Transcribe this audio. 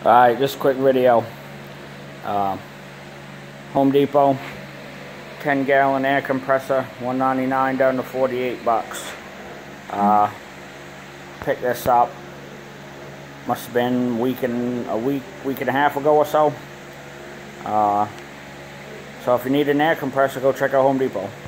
Alright, just a quick video. Home Depot, 10-gallon air compressor, $1.99 down to $48. Picked this up. Must have been a week and a half ago or so. So if you need an air compressor, go check out Home Depot.